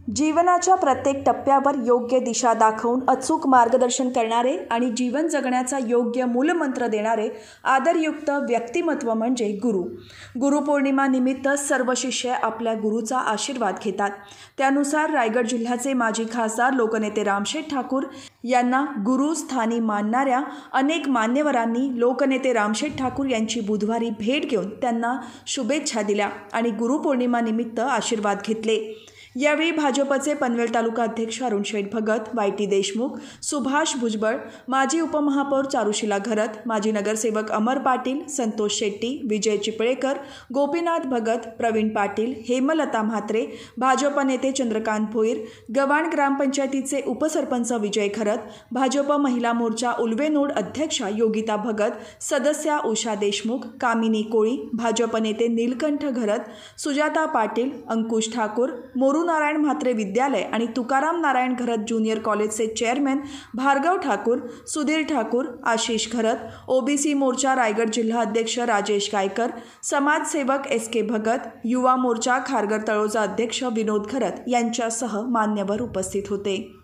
जीवनाच्या प्रत्येक टप्प्यावर योग्य दिशा दाखवून अचूक मार्गदर्शन करणारे आणि जीवन जगण्याचा योग्य मूलमंत्र देणारे आदरयुक्त व्यक्तिमत्व म्हणजे गुरु. गुरुपौर्णिमा निमित्त सर्व शिष्य आपल्या गुरुचा आशीर्वाद घेतात. त्यानुसार रायगड जिल्ह्याचे माजी खासदार लोकनेते रामशेठ ठाकूर यांना गुरु स्थानी मानणाऱ्या अनेक मान्यवरांनी लोकनेते रामशेठ ठाकूर यांची बुधवारी भेट घेऊन त्यांना शुभेच्छा दिल्या आणि गुरुपौर्णिमा निमित्त आशीर्वाद घेतले. यावेळी भाजपचे पनवेल तालुका अध्यक्ष अरुण शेठ भगत, वाय.टी. देशमुख, सुभाष भुजबळ, माजी उपमहापौर चारुशीला घरत, माजी नगरसेवक अमर पाटील, संतोष शेट्टी, विजय चिपळेकर, गोपीनाथ भगत, प्रवीण पाटील, हेमलता म्हात्रे, भाजप नेते चंद्रकांत भोईर, गव्हाण ग्रामपंचायतीचे उपसरपंच विजय खरत, भाजप महिला मोर्चा उल्वेनोड अध्यक्षा योगिता भगत, सदस्या उषा देशमुख, कामिनी कोळी, भाजप नेते नीलकंठ घरत, सुजाता पाटील, अंकुश ठाकूर, मोरू नारायण म्हात्रे विद्यालय आणि तुकाराम नारायण घरत ज्युनियर कॉलेजचे चेअरमॅन भार्गव ठाकूर, सुधीर ठाकूर, आशिष घरत, ओबीसी मोर्चा रायगड जिल्हा अध्यक्ष राजेश गायकर, समाजसेवक एस.के. भगत, युवा मोर्चा खारघर तळोजा अध्यक्ष विनोद घरत यांच्यासह मान्यवर उपस्थित होते.